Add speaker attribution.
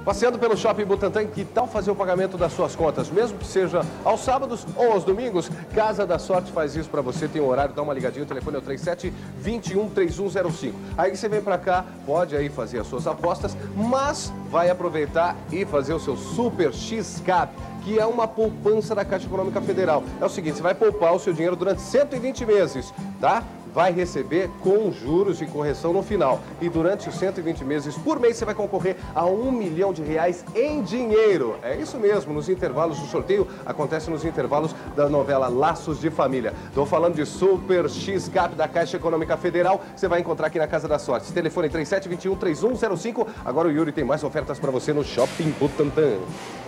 Speaker 1: Passeando pelo Shopping Butantã, que tal fazer o pagamento das suas contas? Mesmo que seja aos sábados ou aos domingos, Casa da Sorte faz isso para você. Tem um horário, dá uma ligadinha, o telefone é o 3721-3105. Aí você vem para cá, pode aí fazer as suas apostas, mas vai aproveitar e fazer o seu Super X-Cap, que é uma poupança da Caixa Econômica Federal. É o seguinte, você vai poupar o seu dinheiro durante 120 meses, tá? Vai receber com juros e correção no final. E durante os 120 meses por mês você vai concorrer a R$1 milhão em dinheiro. É isso mesmo, nos intervalos do sorteio, acontece nos intervalos da novela Laços de Família. Estou falando de Super X-Cap da Caixa Econômica Federal. Você vai encontrar aqui na Casa da Sorte. Telefone 3721-3105. Agora o Yuri tem mais ofertas para você no Shopping Butantã.